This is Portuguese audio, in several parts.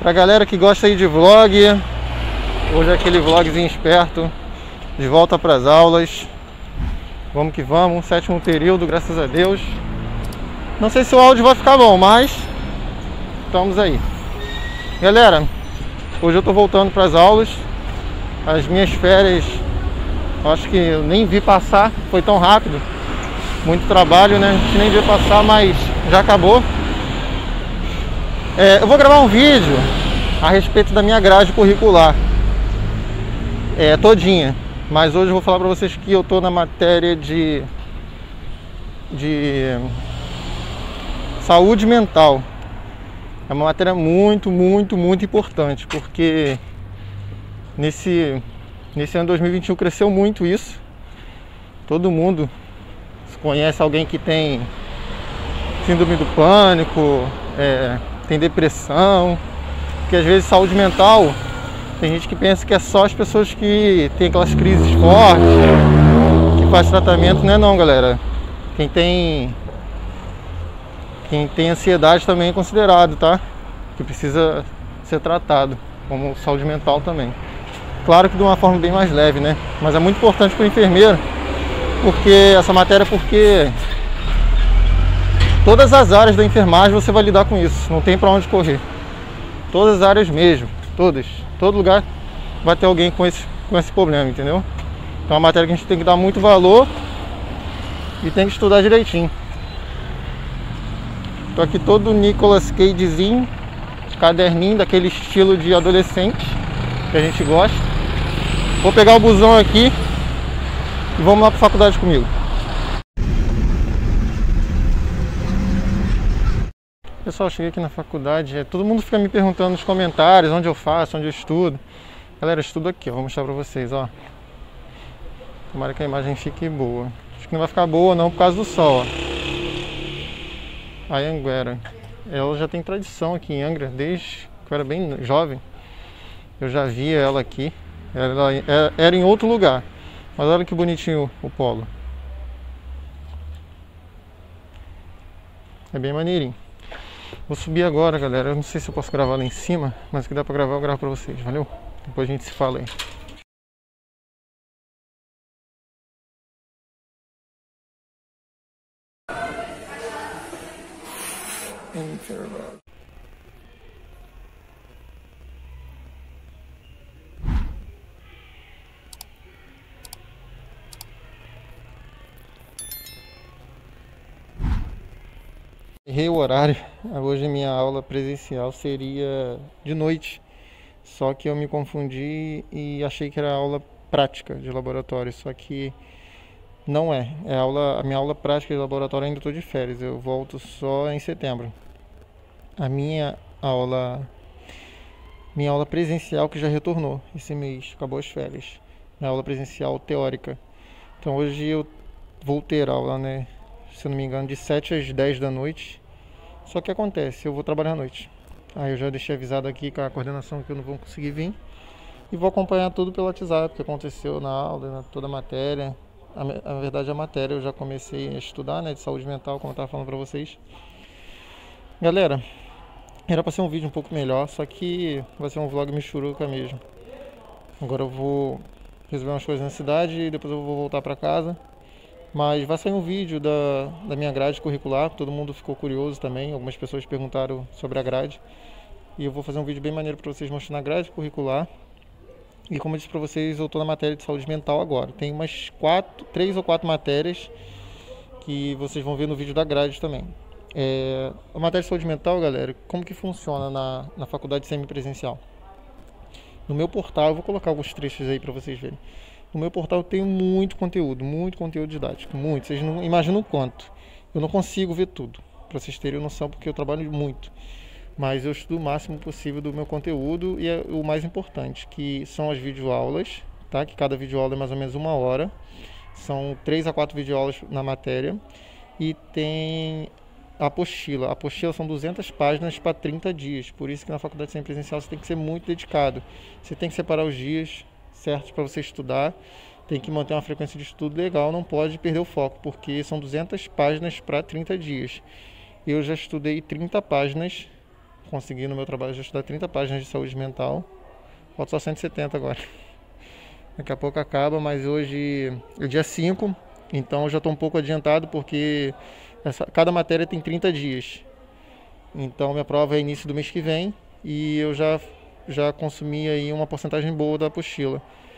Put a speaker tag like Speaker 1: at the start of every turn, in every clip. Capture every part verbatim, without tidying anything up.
Speaker 1: Pra galera que gosta aí de vlog, hoje é aquele vlogzinho esperto, de volta pras aulas. Vamos que vamos, sétimo período, graças a Deus. Não sei se o áudio vai ficar bom, mas estamos aí. Galera, hoje eu tô voltando pras aulas. As minhas férias, acho que eu nem vi passar, foi tão rápido. Muito trabalho, né? A gente nem viu passar, mas já acabou. É, eu vou gravar um vídeo a respeito da minha grade curricular, é, todinha. Mas hoje eu vou falar para vocês que eu tô na matéria de, de saúde mental. É uma matéria muito, muito, muito importante, porque nesse, nesse ano dois mil e vinte e um cresceu muito isso. Todo mundo conhece alguém que tem síndrome do pânico, é, tem depressão, porque às vezes saúde mental, tem gente que pensa que é só as pessoas que tem aquelas crises fortes, que faz tratamento. Não é não, galera. Quem tem quem tem ansiedade também é considerado, tá? Que precisa ser tratado como saúde mental também. Claro que de uma forma bem mais leve, né? Mas é muito importante para o enfermeiro, porque essa matéria, porque todas as áreas da enfermagem você vai lidar com isso, não tem para onde correr. Todas as áreas mesmo, todas, todo lugar vai ter alguém com esse, com esse problema, entendeu? Então é uma matéria que a gente tem que dar muito valor e tem que estudar direitinho. Tô aqui todo Nicolas Cagezinho, caderninho daquele estilo de adolescente que a gente gosta. Vou pegar o busão aqui e vamos lá para a faculdade comigo. Pessoal, cheguei aqui na faculdade. É, todo mundo fica me perguntando nos comentários onde eu faço, onde eu estudo. Galera, eu estudo aqui, ó, vou mostrar para vocês, ó. Tomara que a imagem fique boa. Acho que não vai ficar boa não por causa do sol, ó. A Anhanguera. Ela já tem tradição aqui em Angra, desde que eu era bem jovem. Eu já via ela aqui. Ela era em outro lugar. Mas olha que bonitinho o polo. É bem maneirinho. Vou subir agora, galera. Eu não sei se eu posso gravar lá em cima, mas o que dá pra gravar eu gravo pra vocês, valeu? Depois a gente se fala aí. Errei o horário. Hoje minha aula presencial seria de noite, só que eu me confundi e achei que era aula prática de laboratório, só que não é. É aula, a minha aula prática de laboratório ainda estou de férias, eu volto só em setembro. A minha aula, minha aula presencial que já retornou esse mês, acabou as férias. Minha aula presencial teórica. Então hoje eu vou ter aula, né? Se eu não me engano, de sete às dez da noite. Só que acontece, eu vou trabalhar à noite. Aí eu já deixei avisado aqui com a coordenação que eu não vou conseguir vir. E vou acompanhar tudo pelo WhatsApp, o que aconteceu na aula, toda a matéria. A, na verdade, a matéria eu já comecei a estudar, né, de saúde mental, como eu estava falando pra vocês. Galera, era pra ser um vídeo um pouco melhor, só que vai ser um vlog michuruca mesmo. Agora eu vou resolver umas coisas na cidade e depois eu vou voltar pra casa. Mas vai sair um vídeo da, da minha grade curricular, todo mundo ficou curioso também, algumas pessoas perguntaram sobre a grade. E eu vou fazer um vídeo bem maneiro para vocês mostrando a grade curricular. E como eu disse para vocês, eu estou na matéria de saúde mental agora. Tem umas quatro, três ou quatro matérias que vocês vão ver no vídeo da grade também. É, a matéria de saúde mental, galera, como que funciona na, na faculdade semipresencial? No meu portal, eu vou colocar alguns trechos aí para vocês verem. No meu portal eu tenho muito conteúdo, muito conteúdo didático, muito. Vocês não imaginam o quanto. Eu não consigo ver tudo, para vocês terem noção, porque eu trabalho muito. Mas eu estudo o máximo possível do meu conteúdo e é o mais importante, que são as videoaulas, tá? Que cada videoaula é mais ou menos uma hora. São três a quatro videoaulas na matéria. E tem a apostila. A apostila são duzentas páginas para trinta dias. Por isso que na faculdade semipresencial você tem que ser muito dedicado. Você tem que separar os dias certos para você estudar. Tem que manter uma frequência de estudo legal, não pode perder o foco, porque são duzentas páginas para trinta dias. Eu já estudei trinta páginas consegui no meu trabalho já estudar trinta páginas de saúde mental. Falta só cento e setenta agora. Daqui a pouco acaba, mas hoje é dia cinco, então eu já estou um pouco adiantado porque essa, cada matéria tem trinta dias. Então minha prova é início do mês que vem e eu já, já consumi aí uma porcentagem boa da apostila.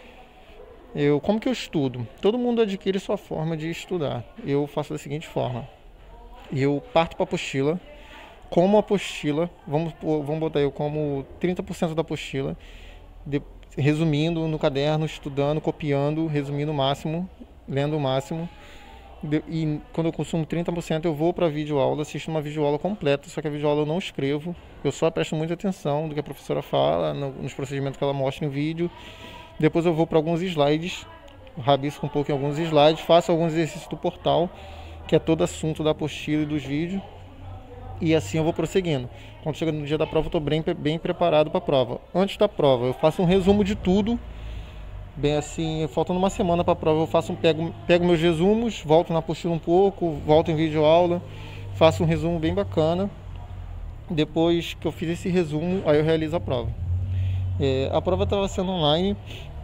Speaker 1: Eu, como que eu estudo? Todo mundo adquire sua forma de estudar. Eu faço da seguinte forma. Eu parto para a apostila, como a apostila, vamos, vamos botar eu como trinta por cento da apostila, de, resumindo no caderno, estudando, copiando, resumindo o máximo, lendo o máximo. De, e quando eu consumo trinta por cento eu vou para a videoaula, assisto uma videoaula completa, só que a videoaula eu não escrevo, eu só presto muita atenção do que a professora fala, no, nos procedimentos que ela mostra em vídeo. Depois eu vou para alguns slides, rabisco um pouco em alguns slides, faço alguns exercícios do portal, que é todo assunto da apostila e dos vídeos, e assim eu vou prosseguindo. Quando chega no dia da prova eu estou bem, bem preparado para a prova. Antes da prova eu faço um resumo de tudo, bem assim, faltando uma semana para a prova eu faço um, pego, pego meus resumos, volto na apostila um pouco, volto em videoaula, faço um resumo bem bacana. Depois que eu fiz esse resumo, aí eu realizo a prova. É, a prova estava sendo online.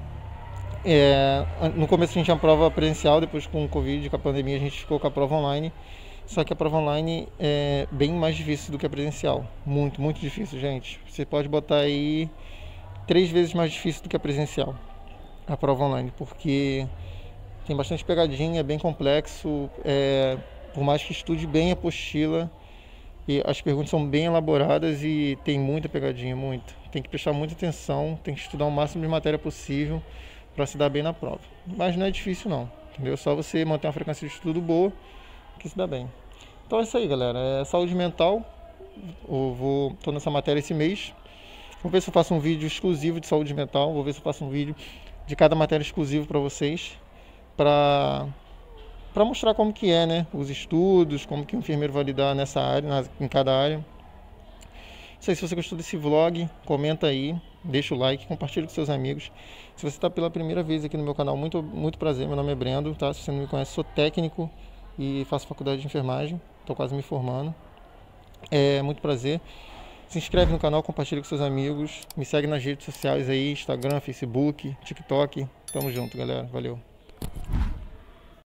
Speaker 1: É, no começo a gente tinha a prova presencial, depois com o Covid, com a pandemia a gente ficou com a prova online. Só que a prova online é bem mais difícil do que a presencial. Muito, muito difícil, gente. Você pode botar aí três vezes mais difícil do que a presencial, a prova online, porque tem bastante pegadinha, é bem complexo. É, por mais que estude bem a apostila, e as perguntas são bem elaboradas e tem muita pegadinha, muita. Tem que prestar muita atenção, tem que estudar o máximo de matéria possível para se dar bem na prova. Mas não é difícil não, entendeu? Só você manter uma frequência de estudo boa que se dá bem. Então é isso aí, galera. É saúde mental. Eu vou, tô nessa matéria esse mês. Vou ver se eu faço um vídeo exclusivo de saúde mental. Vou ver se eu faço um vídeo de cada matéria exclusivo para vocês, para para mostrar como que é, né? Os estudos, como que o enfermeiro vai lidar nessa área, na, em cada área. Não sei se você gostou desse vlog, comenta aí, deixa o like, compartilha com seus amigos. Se você está pela primeira vez aqui no meu canal, muito, muito prazer, meu nome é Brendo, tá? Se você não me conhece, sou técnico e faço faculdade de enfermagem, estou quase me formando. É muito prazer. Se inscreve no canal, compartilha com seus amigos, me segue nas redes sociais aí, Instagram, Facebook, TikTok. Tamo junto, galera. Valeu.